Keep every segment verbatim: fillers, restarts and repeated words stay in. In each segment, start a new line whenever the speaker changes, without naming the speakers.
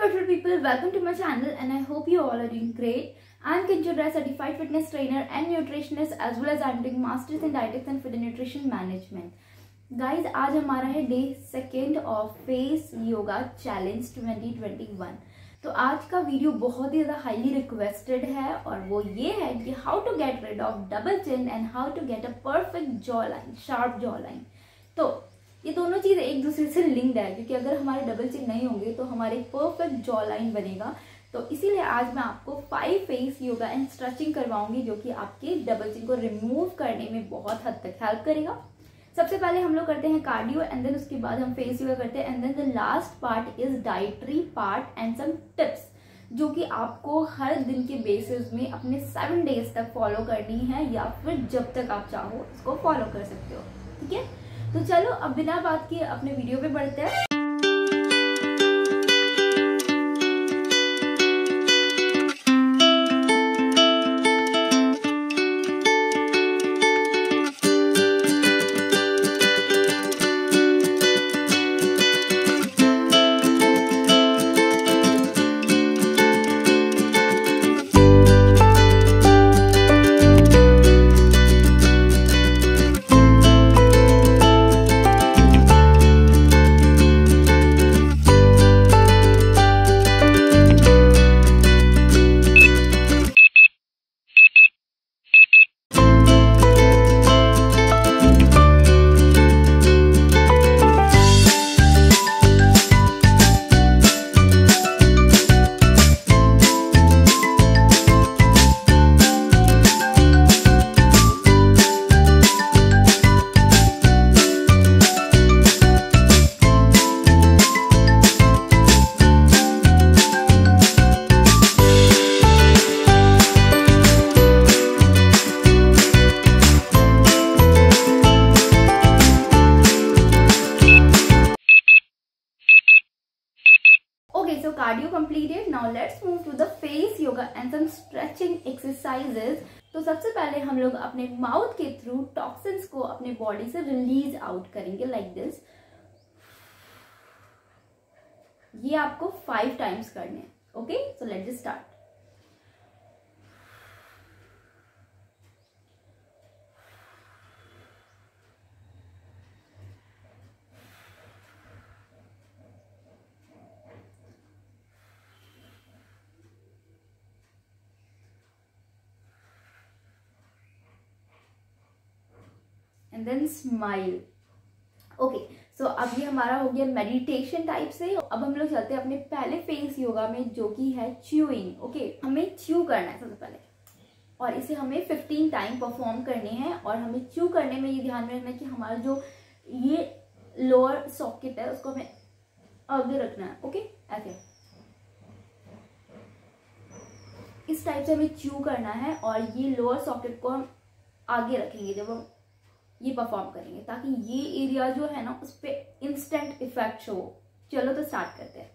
beautiful people, welcome to my channel and I hope you all are doing great. I am Kinshul Rai, certified fitness trainer and nutritionist, as well as I am doing masters in dietetics and food and nutrition management. Guys, आज हमारा है day second of face yoga challenge twenty twenty one. तो आज का video बहुत ही ज्यादा highly requested है और वो ये है कि how to get rid of double chin and how to get a perfect jawline, sharp jawline. तो ये दोनों चीज एक दूसरे से लिंक्ड है, क्योंकि अगर हमारे डबल चिन नहीं होंगे तो हमारे परफेक्ट जॉ लाइन बनेगा। तो इसीलिए आज मैं आपको five face yoga and stretching करवाऊंगी जो कि आपके डबल चिन को रिमूव करने में बहुत हद तक हेल्प करेगा। सबसे पहले हम लोग करते हैं कार्डियो एंड देन उसके बाद हम फेस योगा करते हैं and then the last part is dietary part and some tips जो कि आपको हर दिन के बेसिस में अपने सेवन डेज तक फॉलो करनी है, या फिर जब तक आप चाहो इसको फॉलो कर सकते हो। ठीक है, तो चलो अब बिना बात किए अपने वीडियो पे बढ़ते हैं। Okay, so cardio completed. Now let's move to the face yoga and some stretching exercises. तो सबसे पहले हम लोग अपने माउथ के थ्रू टॉक्सिन्स को अपने बॉडी से रिलीज आउट करेंगे लाइक दिस। ये आपको फाइव टाइम्स करने हैं। Okay, so let's start. And then smile. Okay, so अब ये हमारा हो गया मेडिटेशन टाइप से। अब हम लोग चलते हैं अपने पहले फेस योगा में जो कि है च्यूइंग। ओके, हमें च्यू करना है सबसे पहले और इसे हमें फिफ्टीन टाइम परफॉर्म करने हैं। और हमें च्यू करने में ये ध्यान में रखना है कि हमारा जो ये लोअर सॉकेट है उसको हमें आगे रखना है। ओके, ऐसे इस टाइप से हमें च्यू करना है और ये लोअर सॉकेट को हम आगे रखेंगे जब हम ये परफॉर्म करेंगे, ताकि ये एरिया जो है ना उस पर इंस्टेंट इफेक्ट हो। चलो तो स्टार्ट करते हैं।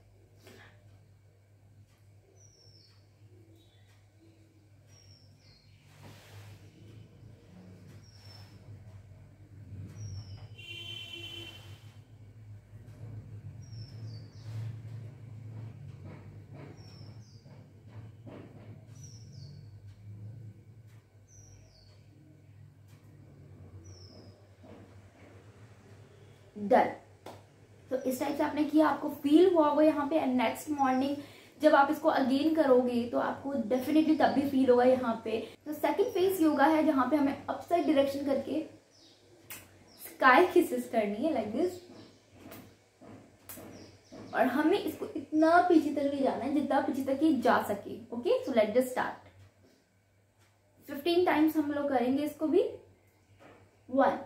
डन। तो इस टाइप से आपने किया, आपको फील हुआ होगा यहाँ पे। एंड नेक्स्ट मॉर्निंग जब आप इसको अगेन करोगे तो आपको डेफिनेटली तब भी फील होगा यहाँ पे। तो सेकंड फेस योगा है जहाँ पे हमें अपसाइड डायरेक्शन करके स्काई किसेस करनी है लाइक दिस। और हमें इसको इतना पीछे तक ले जाना है जितना पीछे तक ही जा सके। Okay, so let's just start. Fifteen times हम लोग करेंगे इसको भी। One,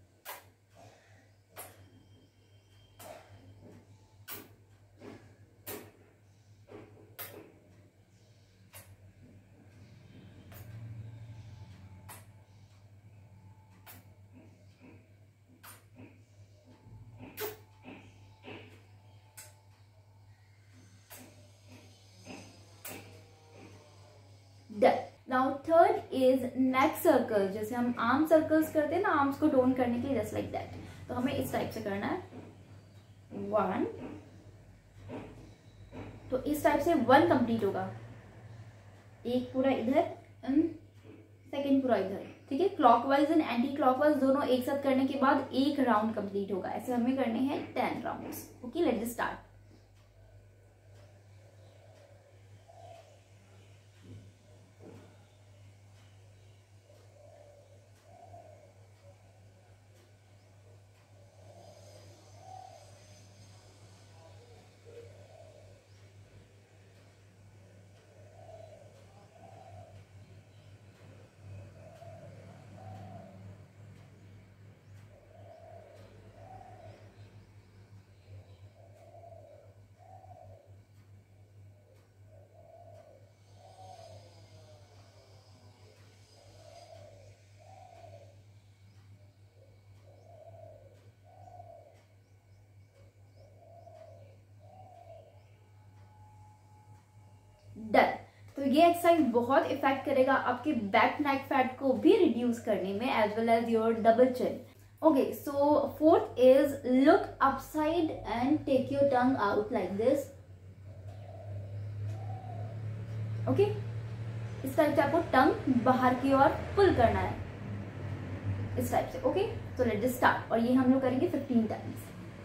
done. Now third is neck circle. जैसे हम आर्म सर्कल्स करते हैं ना, आर्म्स को टोन करने के लिए, जस्ट लाइक दैट। तो हमें इस टाइप से करना है। वन, तो इस टाइप से वन कंप्लीट होगा, एक पूरा इधर एंड सेकेंड पूरा इधर, ठीक है। क्लॉकवाइज एंड एंटी क्लॉकवाइज दोनों एक साथ करने के बाद एक राउंड कंप्लीट होगा। ऐसे हमें करने हैं ten rounds. Okay, let's start. Done. तो ये एक्सरसाइज बहुत इफेक्ट करेगा आपके बैक नेक फैट को भी रिड्यूस करने में, as well as your double chin. Okay, so fourth is look upside and take your tongue out like this. Okay, इस टाइप से आपको टंग बाहर की ओर पुल करना है, इस टाइप से। ओके, तो लेट्स जस्ट स्टार्ट, और ये हम लोग करेंगे फिफ्टीन टाइम्स।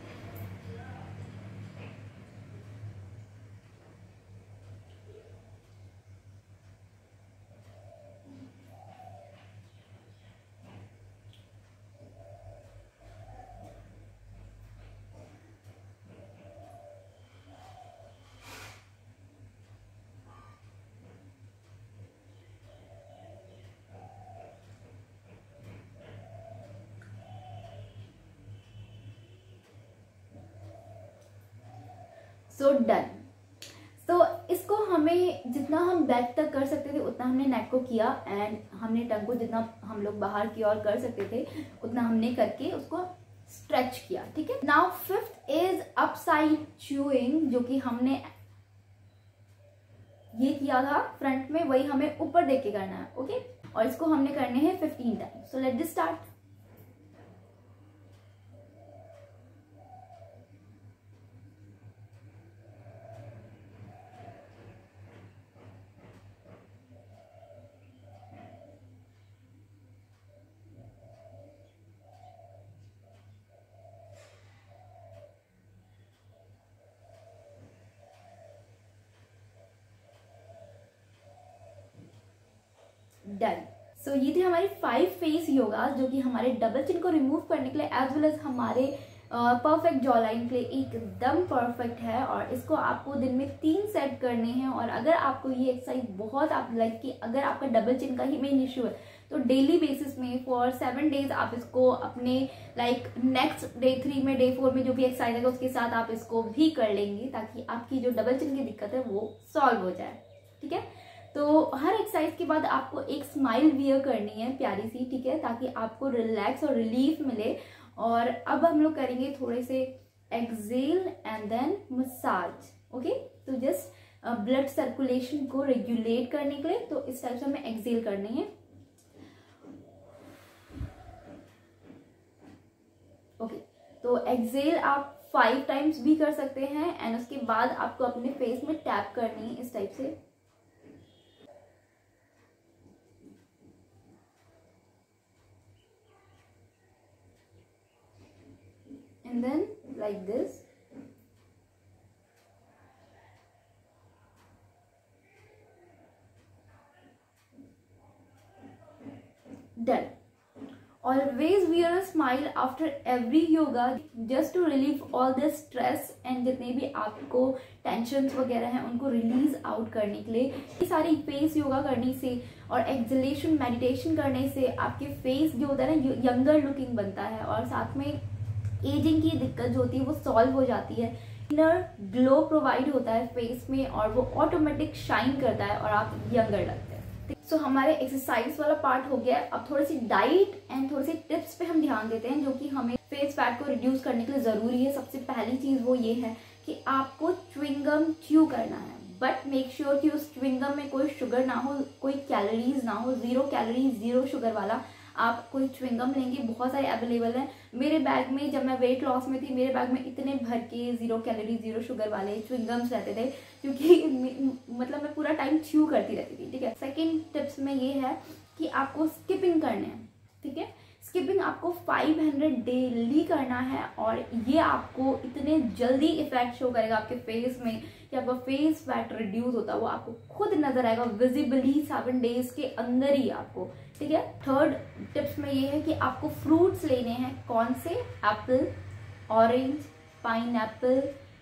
So done. तो इसको हमें जितना हम बैक तक कर सकते थे उतना हमने नेक को किया, एंड हमने टंग को जितना हम लोग बाहर की ओर कर सकते थे उतना हमने करके उसको स्ट्रेच किया, ठीक है। Now fifth is upside chewing, जो कि हमने ये किया था फ्रंट में, वही हमें ऊपर देख के करना है। ओके, और इसको हमने करने हैं fifteen times. So let's start. Done. So ये थे हमारे फाइव फेस योगा, जो कि हमारे डबल चिन को रिमूव करने के लिए एज वेल एज हमारे परफेक्ट जॉ लाइन के लिए एकदम परफेक्ट है। और इसको आपको दिन में तीन सेट करने हैं। और अगर आपको ये एक्सरसाइज बहुत आप लाइक कि अगर आपका डबल चिन का ही मेन इश्यू है तो डेली बेसिस में फॉर सेवन डेज आप इसको अपने लाइक नेक्स्ट डे थ्री में, डे फोर में जो भी एक्सरसाइज है उसके साथ आप इसको भी कर लेंगे, ताकि आपकी जो डबल चिन की दिक्कत है वो सॉल्व हो जाए, ठीक है। तो हर एक्सरसाइज के बाद आपको एक स्माइल वियर करनी है प्यारी सी, ठीक है, ताकि आपको रिलैक्स और रिलीफ मिले। और अब हम लोग करेंगे थोड़े से exhale and then massage. Okay, तो जस्ट ब्लड सर्कुलेशन को रेगुलेट करने के लिए तो इस टाइप से हमें एक्सेल करनी है। ओके, तो एक्सेल आप फाइव टाइम्स भी कर सकते हैं, एंड उसके बाद आपको अपने फेस में टैप करनी है इस टाइप से। And then like this. Done. Always wear a smile after every yoga just to relieve all the stress and जितने भी आपको टेंशन्स वगैरह हैं उनको रिलीज आउट करने के लिए ये सारी फेस योगा करने से और एक्सलेशन मेडिटेशन करने से आपके फेस जो होता है ना यंगर लुकिंग बनता है, और साथ में एजिंग की दिक्कत जो होती है वो सॉल्व हो जाती है। इनर ग्लो प्रोवाइड होता है फेस में और वो ऑटोमेटिक शाइन करता है और आप यंगर लगते हैं। सो so, हमारे एक्सरसाइज वाला पार्ट हो गया। अब थोड़ी सी डाइट एंड थोड़ी सी टिप्स पे हम ध्यान देते हैं जो कि हमें फेस फैट को रिड्यूस करने के लिए जरूरी है। सबसे पहली चीज वो ये है कि आपको च्युइंगम च्यू करना है, बट मेक श्योर कि उस च्युइंगम में कोई शुगर ना हो, कोई कैलोरीज ना हो, जीरो कैलोरीज जीरो शुगर वाला आप कोई च्युइंगम लेंगे, बहुत सारे अवेलेबल हैं। मेरे बैग में जब मैं वेट लॉस में थी, मेरे बैग में इतने भर के जीरो कैलोरी जीरो शुगर वाले च्युइंगम्स रहते थे, क्योंकि मतलब मैं पूरा टाइम च्यू करती रहती थी, ठीक है। सेकेंड टिप्स में ये है कि आपको स्किपिंग करने हैं, ठीक है। स्किपिंग आपको पाँच सौ डेली करना है और ये आपको इतने जल्दी इफेक्ट शो करेगा आपके फेस में कि आपका फेस फैट रिड्यूस होता है वो आपको खुद नजर आएगा विजिबली सेवन डेज के अंदर ही आपको, ठीक है। थर्ड टिप्स में ये है कि आपको फ्रूट्स लेने हैं। कौन से? एप्पल, ऑरेंज, पाइनएप्पल,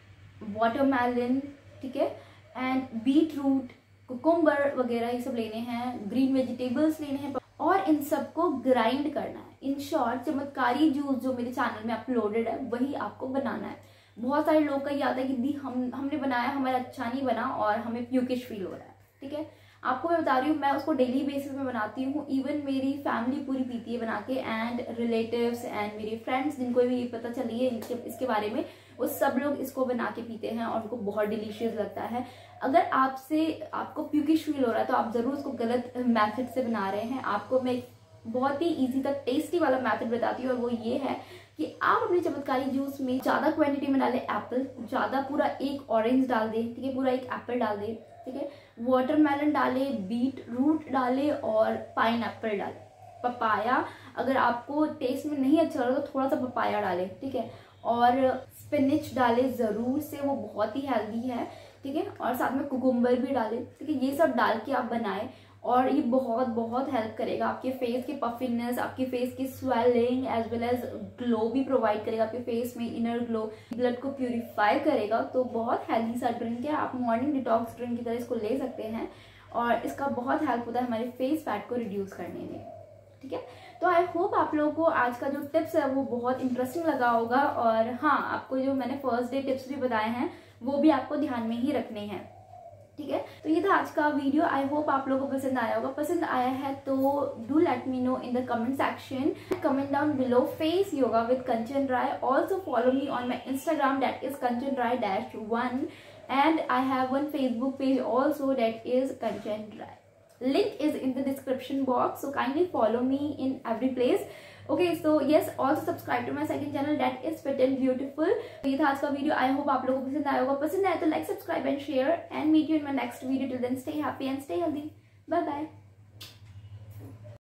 वाटरमेलन, ठीक है, एंड बीट रूट, कुकुम्बर वगैरह ये सब लेने हैं। ग्रीन वेजिटेबल्स लेने हैं और इन सबको ग्राइंड करना है। इन शॉर्ट चमत्कारी जूस जो मेरे चैनल में अपलोडेड है वही आपको बनाना है। बहुत सारे लोग का ये आता है कि दी हम हमने बनाया, हमारा अच्छा नहीं बना और हमें प्यूकिश फील हो रहा है, ठीक है। आपको मैं बता रही हूँ, मैं उसको डेली बेसिस में बनाती हूँ। इवन मेरी फैमिली पूरी पीती है बना के, एंड रिलेटिव्स एंड मेरे फ्रेंड्स जिनको भी पता चली है इनके इसके बारे में, वो सब लोग इसको बना के पीते हैं और उनको बहुत डिलीशियस लगता है। अगर आपसे आपको प्यूकिश फील हो रहा है तो आप जरूर उसको गलत मेथड से बना रहे हैं। आपको मैं बहुत ही इजी तक टेस्टी वाला मेथड बताती हूँ और वो ये है कि आप अपने चमत्कारी जूस में ज्यादा क्वांटिटी में डालें एप्पल, ज्यादा पूरा एक ऑरेंज डाल दें, ठीक है, पूरा एक एप्पल डाल दें, ठीक है, वाटरमेलन डालें, बीट रूट डालें और पाइनएप्पल डालें। पपाया अगर आपको टेस्ट में नहीं अच्छा लगा तो थोड़ा सा पपाया डालें, ठीक है, और स्पिनिच डालें जरूर से, वो बहुत ही हेल्दी है, ठीक है, और साथ में कुकुम्बर भी डालें, ठीक है। ये सब डाल के आप बनाएं और ये बहुत बहुत हेल्प करेगा आपके फेस के पफिनेस, आपके फेस की swelling as well as glow भी प्रोवाइड करेगा आपके फेस में, इनर ग्लो, ब्लड को प्यूरिफाई करेगा। तो बहुत हेल्दी सा ड्रिंक है, आप मॉर्निंग डिटॉक्स ड्रिंक की तरह इसको ले सकते हैं और इसका बहुत हेल्प होता है हमारे फेस फैट को रिड्यूस करने में, ठीक है। तो आई होप आप लोगों को आज का जो टिप्स है वो बहुत इंटरेस्टिंग लगा होगा और हाँ, आपको जो मैंने फर्स्ट डे टिप्स भी बताए हैं वो भी आपको ध्यान में ही रखने हैं, ठीक है। तो ये था आज का वीडियो। आई होप आप लोगों को पसंद आया होगा। पसंद आया है तो do let me know in the comment section, comment down below face yoga with Kanchan Rai. Also follow me on my Instagram, that is Kanchan Rai dash one, and I have one Facebook page also, that is Kanchan Rai. Link is in the description box, so kindly follow me in every place. Okay, so yes, also subscribe to my second channel, that is Fit and Beautiful. तो ये था आज का video. I hope आप लोगों को पसंद आया होगा। पसंद आया तो like, subscribe and share, and meet you in my next video. Till then stay happy and stay healthy. Bye bye.